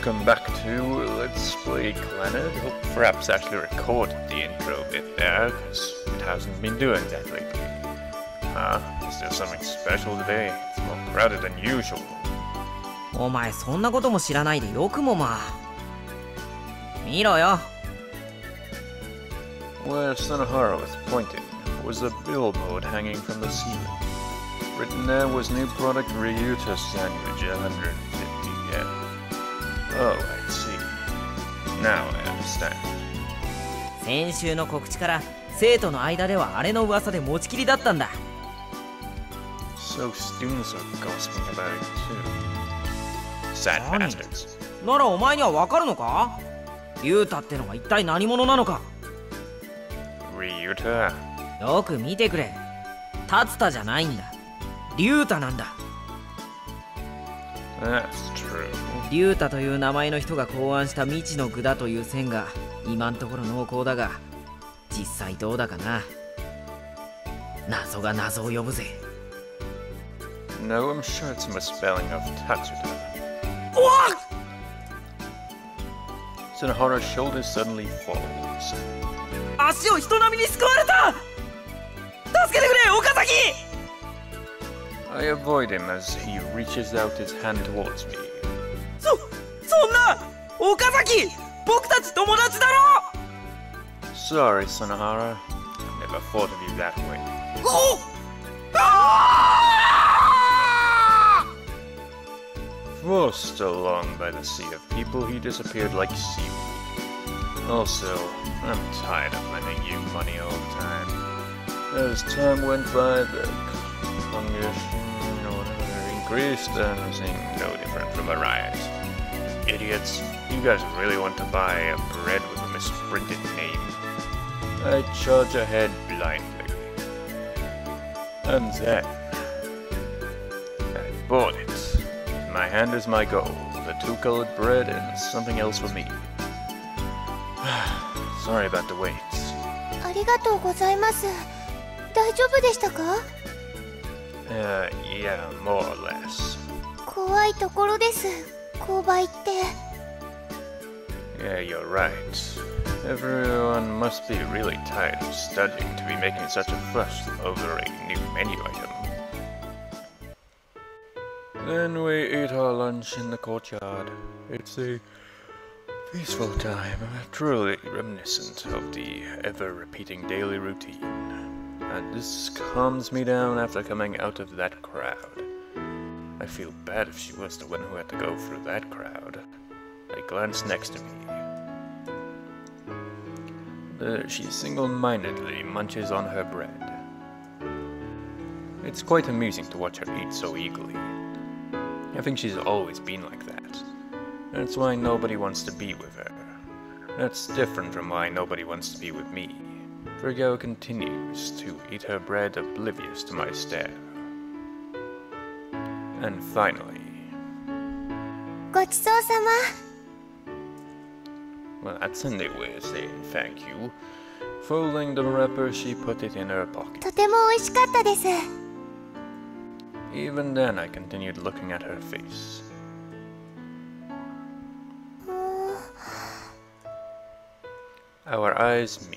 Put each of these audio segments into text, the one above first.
welcome back to Let's Play Clannad. Hope perhaps actually recorded the intro bit there, because it hasn't been doing that lately. Is there something special today? It's more crowded than usual. お前そんなことも知らないでよくもまあ。見ろよ。 Where Sunahara was pointing was a billboard hanging from the ceiling. Written there was new product Ryuta sandwich, 150 yen. Oh, I see. Now I understand. 先週の告知から生徒の間ではあれの噂で持ちきりだったんだ。 So students are gossiping about it too. Sad bastards. ならお前にはわかるのか？リュウタってのが一体何者なのか。 Ryuta? よく見てくれ。タツタじゃないんだ。リュウタなんだ。 That's true. リュウタという名前の人が考案した未知の具だという線が今んところ濃厚だが、実際どうだかな。謎が謎を呼ぶぜ。 No, I'm sure it's a misspelling of Tatsuta. Sunahara's shoulders suddenly falls. 足を人並みに救われた。助けてくれ、岡崎。 I avoid him as he reaches out his hand towards me. そんな岡崎、僕たち友達だろ。 Sorry, Sunahara. I never thought of you that way. Forced along by the sea of people, he disappeared like seaweed. Also, I'm tired of lending you money all the time. As time went by, the congestion increased and seemed no different from a riot. Idiots, you guys really want to buy a bread with a misprinted name? I charge ahead blindly. And then I bought it. In my hand is my goal, the two-colored bread and something else for me. Sorry about the wait. ありがとうございます。大丈夫でしたか？ Yeah, more or less. 怖いところです。購買って。 Yeah, you're right. Everyone must be really tired of studying to be making such a fuss over a new menu item. Then we eat our lunch in the courtyard. It's a peaceful time, truly reminiscent of the ever-repeating daily routine. And this calms me down after coming out of that crowd. I feel bad if she was the one who had to go through that crowd. I glance next to me. She single-mindedly munches on her bread. It's quite amusing to watch her eat so eagerly. I think she's always been like that. That's why nobody wants to be with her. That's different from why nobody wants to be with me. Virgo continues to eat her bread oblivious to my stare. And finally... ごちそうさま。 Well, that's a new way of saying thank you. Folding the wrapper, she put it in her pocket. とても美味しかったです。 Even then, I continued looking at her face. Our eyes meet.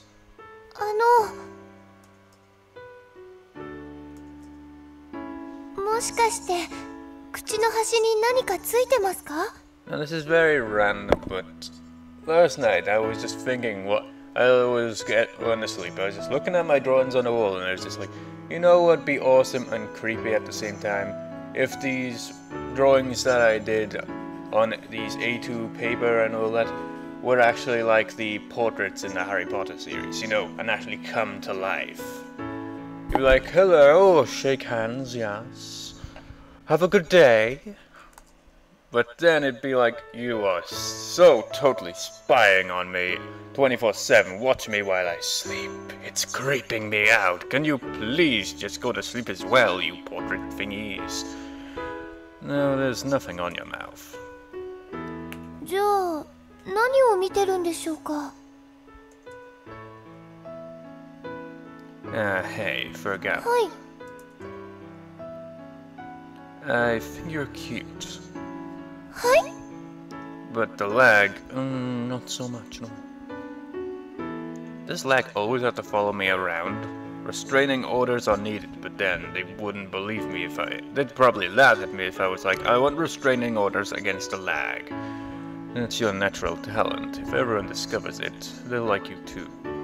もしかして口の端に何かついてますか？ Now this is very random, but last night I was just thinking what I was going to sleep. I was just looking at my drawings on the wall, and I was just like, you know what'd be awesome and creepy at the same time? If these drawings that I did on these A2 paper and all that were actually like the portraits in the Harry Potter series, you know, and actually come to life. You'd be like, hello, shake hands, yes. Have a good day. But then it'd be like, you are so totally spying on me 24/7, watch me while I sleep. It's creeping me out. Can you please just go to sleep as well, you portrait thingies? No, there's nothing on your mouth. じゃあ何を見てるんでしょうか？ Hey, Fuko. はい。 I think you're cute. はい。 But the lag, not so much, no. Does lag always have to follow me around? Restraining orders are needed, but then they wouldn't believe me if they'd probably laugh at me if I was like, I want restraining orders against the lag. It's your natural talent. If everyone discovers it, they'll like you too.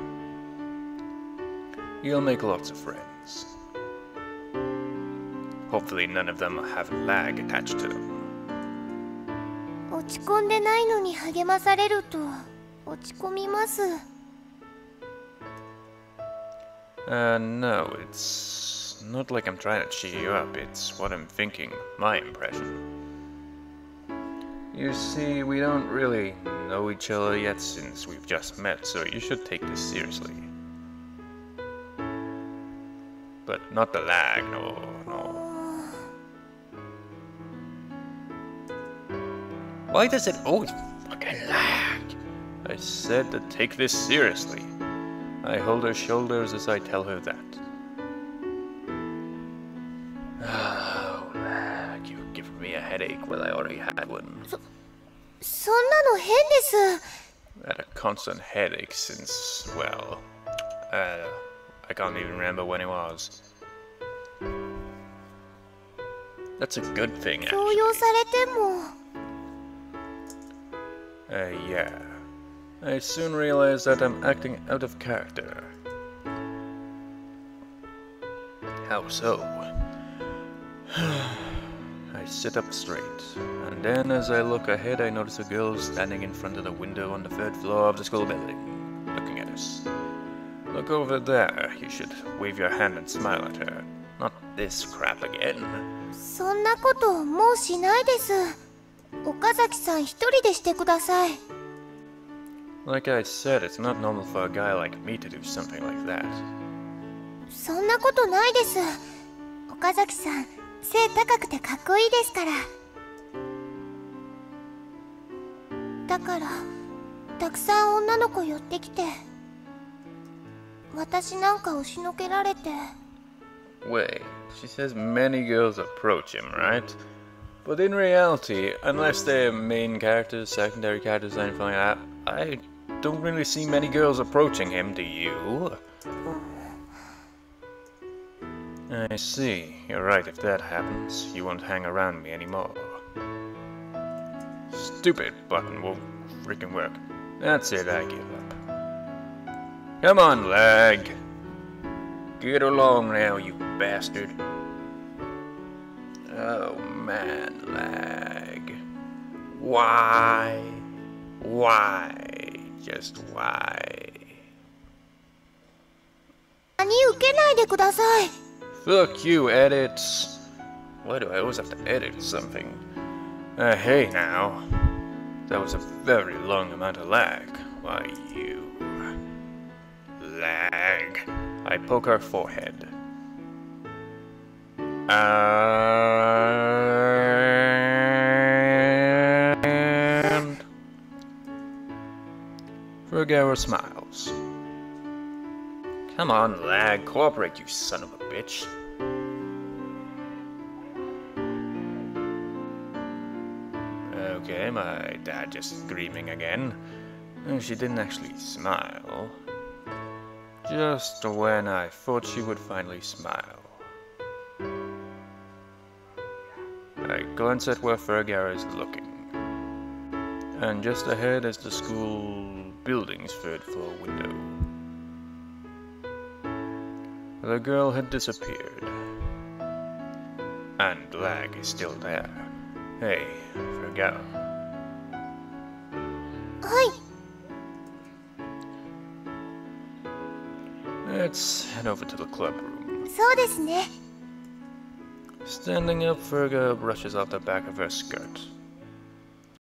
You'll make lots of friends. Hopefully none of them have lag attached to them. 落ち込んでないのに励まされると落ち込みます。 No, it's not like I'm trying to cheer you up, it's what I'm thinking, my impression. You see, we don't really know each other yet since we've just met, so you should take this seriously. But not the lag, no. Why does it always fucking lag? I said to take this seriously. I hold her shoulders as I tell her that. Oh, lag, you're giving me a headache when I already had one. そんなの変です。 Had a constant headache since, well, I can't even remember when it was. That's a good thing, 強要 actually. されても。 Yeah. I soon realized that I'm acting out of character. How so? I sit up straight, and then as I look ahead I notice a girl standing in front of the window on the 3rd floor of the school building, looking at us. Look over there. You should wave your hand and smile at her. Not this crap again. そんなこともうしないです。岡崎さん一人でしてください。 Like I said, it's not normal for a guy like me to do something like that. そんなことないです。岡崎さん、背高くてかっこいいですから。だから、たくさん女の子寄ってきて、私なんか押しのけられて。 Wait, she says many girls approach him, right? But in reality, unless they're main characters, secondary characters, anything like that, I don't really see many girls approaching him, do you? I see. You're right, if that happens, you won't hang around me anymore. Stupid button won't freaking work. That's it, I give up. Come on, lag. Get along now, you bastard. Oh man, lag. Why? Why? Just why? 何受けないでください。 Fuck you, edits. Why do I always have to edit something? Hey now. That was a very long amount of lag. Why you... Lag. I poke her forehead. And... Vergara smiles. Come on, lag. Cooperate, you son of a bitch. Okay, my dad just screaming again. She didn't actually smile. Just when I thought she would finally smile. I glance at where Vergara is looking. And just ahead is the school building's 3rd floor window. The girl had disappeared. And lag is still there. Hey, Vergara. はい。 Let's head over to the club room. そうですね。 Standing up, Vergara brushes off the back of her skirt.